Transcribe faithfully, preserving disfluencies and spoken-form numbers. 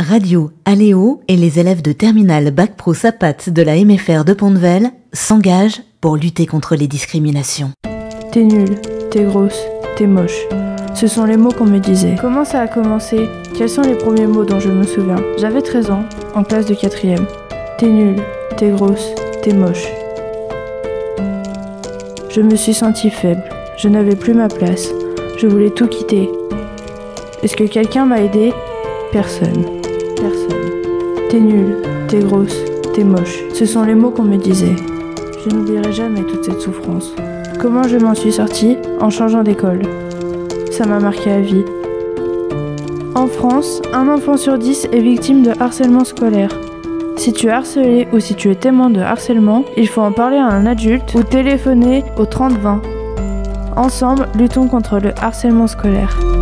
radio Aléo et les élèves de terminale Bac Pro Sapat de la M F R de Pont-de-Vel s'engagent pour lutter contre les discriminations. T'es nulle, t'es grosse, t'es moche. Ce sont les mots qu'on me disait. Comment ça a commencé? Quels sont les premiers mots dont je me souviens? J'avais treize ans, en classe de quatrième. T'es nulle, t'es grosse, t'es moche. Je me suis sentie faible. Je n'avais plus ma place. Je voulais tout quitter. Est-ce que quelqu'un m'a aidé? Personne. Personne. T'es nulle, t'es grosse, t'es moche. Ce sont les mots qu'on me disait. Je n'oublierai jamais toute cette souffrance. Comment je m'en suis sortie? En changeant d'école. Ça m'a marqué à vie. En France, un enfant sur dix est victime de harcèlement scolaire. Si tu es harcelé ou si tu es témoin de harcèlement, il faut en parler à un adulte ou téléphoner au trente vingt. Ensemble, luttons contre le harcèlement scolaire.